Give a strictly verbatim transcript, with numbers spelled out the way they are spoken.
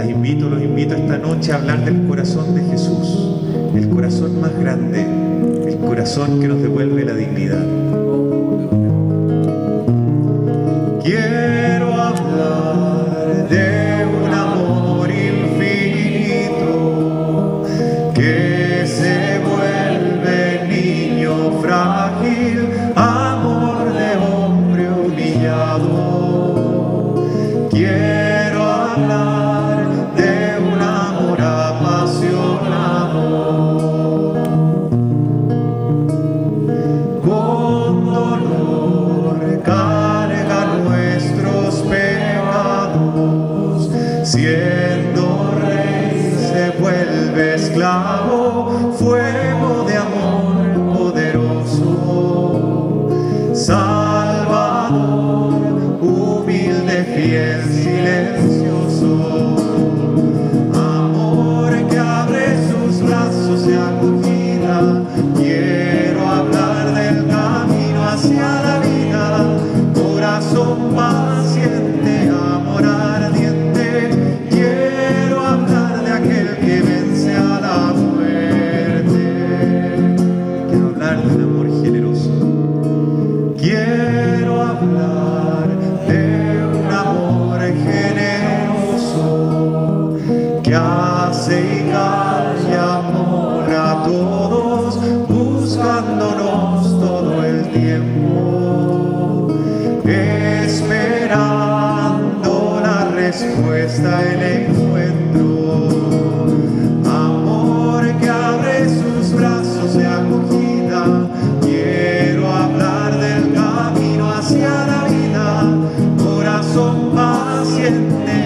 Las invito, los invito esta noche a hablar del corazón de Jesús, el corazón más grande, el corazón que nos devuelve la dignidad. Quiero hablar de un amor infinito que se vuelve niño frágil, amor de hombre humillado. Quiero hablar de un amor apasionado, con dolor carga nuestros pecados, siendo rey se vuelve esclavo, fuego de amor poderoso, Salvador, humilde, fiel, silencioso, amor que abre sus brazos de acogida. Quiero hablar del camino hacia la vida, corazón paciente, amor ardiente. Quiero hablar de aquel que vence a la muerte. Quiero hablar de un amor generoso. Quiero hablar de un amor generoso que hace y calla amor a todos, buscándonos todo el tiempo, esperando la respuesta, el encuentro. Amor que abre sus brazos de acogida. Quiero hablar del camino hacia la vida, corazón paciente,